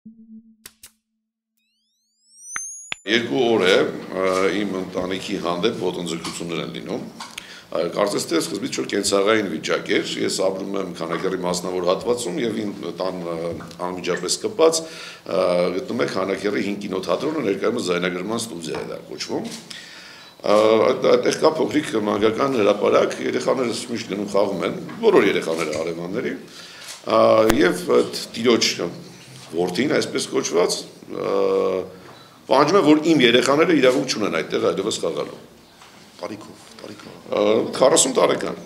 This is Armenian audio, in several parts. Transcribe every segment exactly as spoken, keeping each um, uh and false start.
Երկու օր է իմ ընտանիքի հանդեպ ոտնձգություններ են լինում։ Կարծես թե սկզբից որ կենցաղային վիճակ էր, ես ապրում եմ Քանաքեռի մասնավոր հատվածում եւ իմ տան անմիջապես կպած գտնում եք Քանաքեռի հինգ կինոթատրոնը, ներկայումս Զայնագրման ստուդիա է դա կոչվում։ Այդտեղ կա փոքրիկ մանկական հրապարակ, երեխաները միշտ գնում խաղում են, բոլոր երեխաները հարևանների, եւ տիրոջ որդին, այսպես կոչված, պահանջում է, որ իմ երեխաները իրավունք չունեն այդտեղ այլևս խաղալու։ Տարիքով, տարիքով։ քառասուն տարեկան։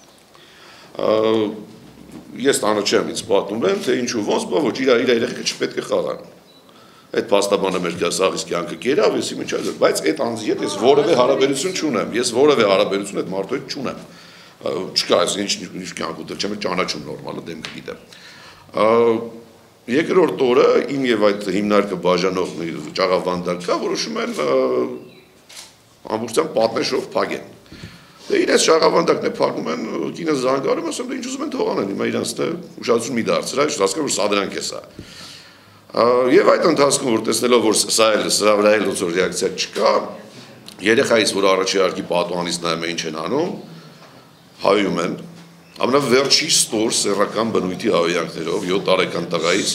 Ես տանը չեմ, ինձ պատմում եմ, թե ինչու ոնց, բա ոչ, իր իր երեխեքը չպետք է խաղան։ Այդ փաստաբանը մեր սաղից կյանքը կերավ, ես իմը չէ, բայց այդ անձի հետ ես որևէ հարաբերություն չունեմ, ես որևէ հարաբերություն այդ մարդու հետ չունեմ։ Չկա, ես ինչ կյանք ուտել չեմ, ճանաչում նորմալը դեմքը գիտեմ։ Երկրորդ օրը իմ եւ այդ հիմնարկը բաժանող ճաղավանդակ կա, որոշում են ամբողջությամբ պատնեշով փակեն։ Դե իրենց ճաղավանդակն է փակում են, կինը զանգարում, ասում դե ինչ ուզում են թողանեն, հիմա իրանց թե ուշադրություն մի դարձրա, հասկանում որ սադրանք է սա։ Եվ այդ ընթացքում որ տեսնելով որ սա էլ սրա վրա էլ ոնց որ ռեակցիա չկա, երեխայից որ առաջի հարկի պատուհանից նայում է ինչ են անում, հայում են, ամենավերջի ստոր սեռական բնույթի հավյանքներով յոթ տարեկան տղայից,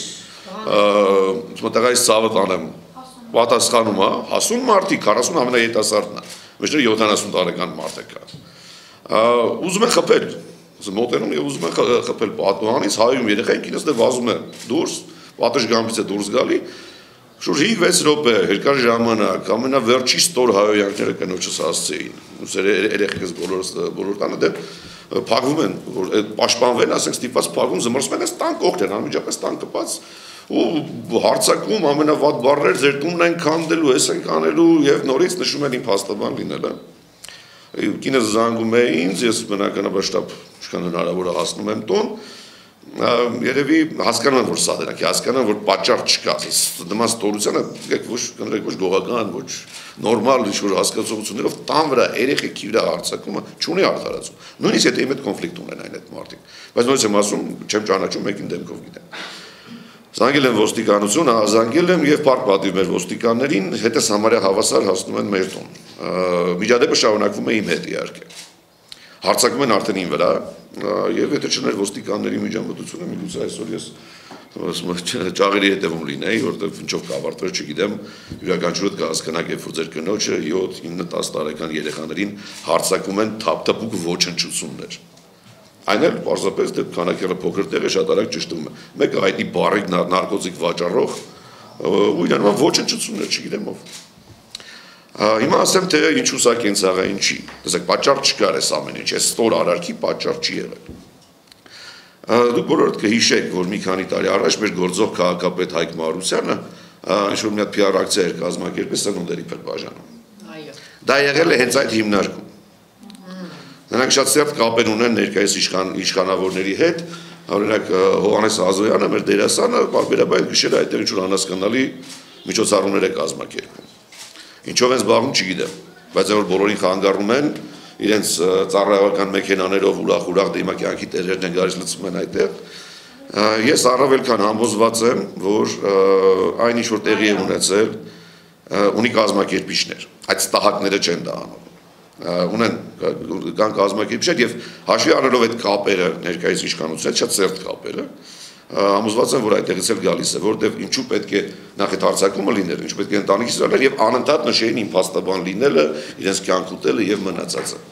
տղայից ծավը տանեմ, պատասխանում է, հասուն մարդիկ, քառասուն ամենաերիտասարդն է, մեջտեղ յոթանասուն տարեկան մարդ է կա։ Ուզում են խփել, մոտենում եւ ուզում են խփել պատուհանից, հայում երեխային, կինս դե վազում է դուրս, պատշգամբից է դուրս գալի, շուրջ հինգ-վեց րոպե, երկար ժամանակ, ամենավերջի ստոր հայոյանքները կնոջս հասցեին, ուսեր երեխեքս բոլոր տանը դեմ փակվում են, որ պաշտպանվել, ասենք ստիպված փակում, զմռսում են, այս տան կողքն են, անմիջապես տան կպած ու հարցակում ամենավատ բառեր ձեր տունն են քանդելու, ես ենք անելու եւ նորից նշում են իմ փաստաբան լինելը։ Կինս զանգում է ինձ, ես բնականաբար շտապ ինչքան հնարավոր է հասնում եմ տուն, երևի հասկանում են, որ սա դրանք, հասկանում են, որ պատճառ չկա, նման ստորությանը ոչ կներեք ոչ գողական, ոչ նորմալ ինչ-որ հասկացողություններով տան վրա երեխեքի վրա հարձակումը չունի արդարացում, նույնիսկ եթե իմ հետ կոնֆլիկտ ունեն այն այդ մարդիկ, բայց նույնիսկ եմ ասում, չեմ ճանաչում, մեկին դեմքով գիտեմ։ Զանգել եմ ոստիկանություն, զանգել եմ եւ փառք պատիվ մեր ոստիկաններին, հետս համարյա հավասար հասնում են մեր տուն։ Միջադեպը շարունակվում է իմ հետ իհարկե։ Հարցակում են արդեն իմ վրա եւ եթե չներ ոստիկանների միջամտությունը, միգուցե այսօր ես ճաղերի հետևում լինեի, որտեղ ինչով կավարտվեր, չգիտեմ, յուրաքանչյուրը կհասկանաք, երբ որ ձեր կնոջը յոթ, ինը, տաս տարեկան երեխաներին հարցակում են թափթփուկ ոչնչություններ։ Այն էլ պարզապես դե Քանաքեռը փոքր տեղ է, շատ արագ ճշտվում է։ Մեկը հայտնի բարի նարկոտիկ վաճառող ու իրան նման ոչնչություններ, չգիտեմ ով։ Հիմա ասեմ թե ինչու սա կենցաղային չի, տեսեք պատճառ չկար այս ամեն ինչ, այս ստոր արարքի պատճառ չի եղել։ Դուք բոլորդ կհիշեք, որ մի քանի տարի առաջ մեր գործող քաղաքապետ Հայկ Մարուսյանը ինչ-որ մի հատ Փ R ակցիա էր կազմակերպել սնունդերի փրկբաժանում։ Դա եղել է հենց այդ հիմնարկում։ Նրանք շատ սերտ կապեր ունեն ներկայիս իշխանավորների հետ, օրինակ Հովհաննես Ազոյանը, մեր դերասանը, պարբերաբար գիշերը այդտեղ ինչ-որ անհասկանալի միջոցառումներ է կազմակերպում։ Ինչով են զբաղվում չգիտեմ, բայց որ բոլորին խանգարում են, իրենց ծառայական մեքենաներով ուրախ-ուրախ դիմա կյանքի տերերն են գալիս լցվում են այդտեղ։ Ես առավել քան համոզված եմ, որ այն ինչ որ տեղի է ունեցել, ունի կազմակերպիչներ, այդ ստահակները չեն դա անում։ Ունեն կան կազմակերպիչներ եւ հաշվի առնելով այդ կապերը ներկայիս իշխանության շատ սերտ կապերը, համոզված եմ, որ այդտեղից էլ գալիս է, որտեղ ինչու պետք է նախ այդ հարցակումը լինել, ինչու պետք է ընտանիքից լինել եւ անընդհատ նշեին իմ փաստաբան լինելը, իրենց կյանք ուտելը եւ մնացածը։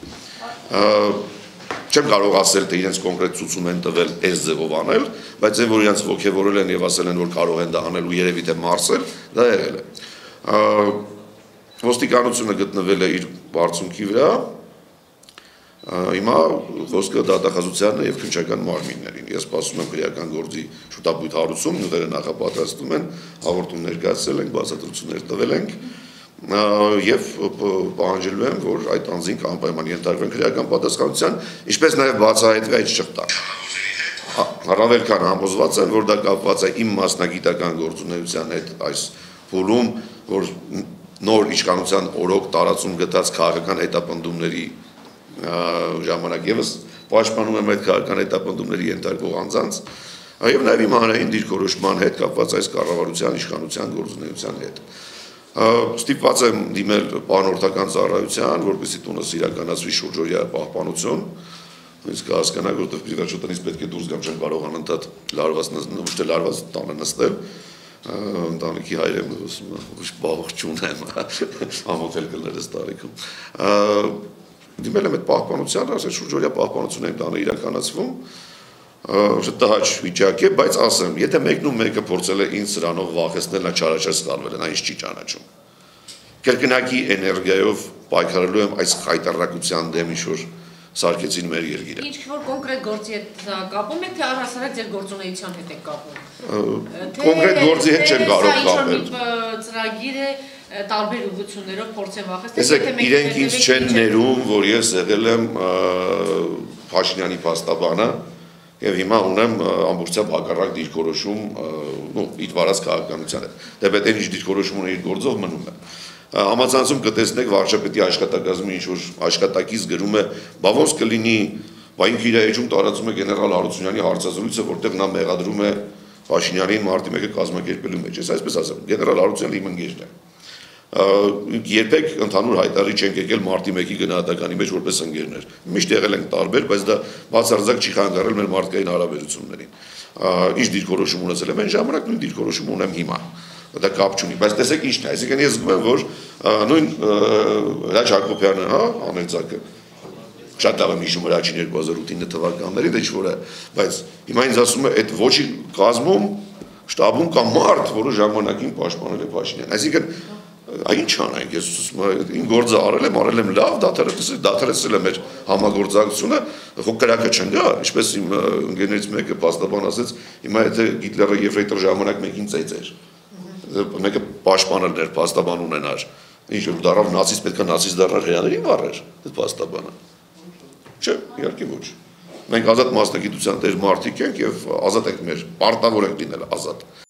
Չեմ կարող ասել, թե իրենց կոնկրետ ցուցում են տվել այս ձևով անել, բայց այն որ իրենց ողջևորել են եւ ասել են, որ կարող են դա անել ու երևի թե մարսել, դա եղել է։ Ոստիկանությունը գտնվել է իր բարձունքի վրա, հիմա խոսքը դատախազությանը եւ քննչական մարմիններին։ Ես սպասում եմ քրեական գործի շուտապույտ հարուցում, նյութերը նախապատրաստում են, հաղորդում ներկայացրել ենք, բացատրություններ տվել ենք եւ պահանջելու եմ, որ այդ անձին անպայման ենթարկվեն քրեական պատասխանատվության, ինչպես նաեւ բացահայտվի այդ շղթան։ Առավել քան համոզված եմ, որ դա կապված է իմ մասնագիտական գործունեության հետ այս փուլում, որ նոր իշխանության օրոք տարածում գտած քաղաքական հետապնդումների ժամանակ եւս պաշտպանում եմ այդ քաղաքական հետապնդումների ենթարկող անձանց Եվ նաև իմ հանրային դիրքորոշման հետ կապված այս կառավարության իշխանության գործունեության հետ։ Ստիպված եմ դիմել պահանորդական ծառայության, որպեսզի տունս իրականացվի շուրջօրյա պահպանություն, ինձ կհասկանա, որովհետև ի վերջո տնից պետք է դուրս գամ, չեմ կարող անընդհատ լարված նստել, լարված տանը նստել, ընտանիքի հայրեմ ուշ բաղ չունեմ, ամոթել կլներ այս տարիքում։ Դիմել եմ այդ պահպանության, ասել շուրջօրյա պահպանություն եմ տանը իրականացվում, տհաճ վիճակ է, բայց ասեմ, եթե մեկն ու մեկը փորձել է ինձ սրանով վախեցնել, նա չարաչար սխալվել է, նա ինձ չի ճանաչում։ Կրկնակի էներգիայով պայքարելու եմ այս խայտառակության դեմ, ինչ որ սարքեցին մեր երկիրը։ Ինչ որ կոնկրետ գործի հետ կապում եք, թե առհասարակ ձեր գործունեության հետ եք կապում։ Կոնկրետ գործի հետ չեմ կարող կապել։ Ծրագիր է տարբեր ուղղություններով փորձեն վախեցնել։ Տեսեք, իրենք ինձ չեն ներում, որ ես եղել եմ Փաշինյանի փաստաբանը եւ հիմա ունեմ ամբողջությամբ հակառակ դիրքորոշում, նո, իր վարած քաղաքականության հետ։ Դե պետք է ինչ դիրքորոշում ունի իր գործով մնում է։ Համացանցում կտեսնեք վարչապետի աշխատակազմի ինչ որ աշխատակից գրում է, բա ոնց կլինի, բա ինքը իր էջում տարածում է գեներալ Հարությունյանի հարցազրույցը, որտեղ նա մեղադրում է Փաշինյանին մարտի մեկը կազմակերպելու մեջ։ Ես այսպես ասեմ, գեներալ Հարությունյանը իմ ընկերն է։ Երբեք ընդհանուր հայտարարի չենք եկել մարտի մեկի գնահատականի մեջ որպես ընկերներ։ Միշտ եղել ենք տարբեր, բայց դա բացարձակ չի խանգարել մեր մարդկային հարաբերություններին։ Ինչ դիրքորոշում ունեցել եմ այն ժամանակ, նույն դիրքորոշում ունեմ հիմա։ Դա կապ չունի, բայց տեսեք ինչն է, այսինքն ես զգում եմ, որ նույն Հրաչ Հակոբյանը, հա, անեցակը շատ լավ եմ հիշում Հրաչին երկու հազար ութ թվականներին, դա ինչ-որ է, բայց հիմա ինձ ասում է, այդ ոչի կազմում շտաբում կա մարդ, որը ժամանակին պաշտպանել է Փաշինյանին։ Այսինքն ինչ անենք, ես իմ գործը արել եմ, արել եմ լավ, դադարեցրել եմ մեր համագործակցությունը, խո կրակը չընկա, ինչպես իմ ընկերներից մեկը փաստաբան ասեց, հիմա եթե Հիտլերը եֆրեյտոր ժամանակ մեկին ծեծեր, մեկը պաշտպանել էր, փաստաբան ունենար, ինչ որ դառավ նացիստ, պետք է նացիստ դառնար հրեաներին վառեր, այդ փաստաբանը։ Չէ, իհարկե ոչ։ Մենք ազատ մասնագիտության տեր մարդիկ ենք եւ ազատ ենք մեր, պարտավոր ենք լինել ազատ։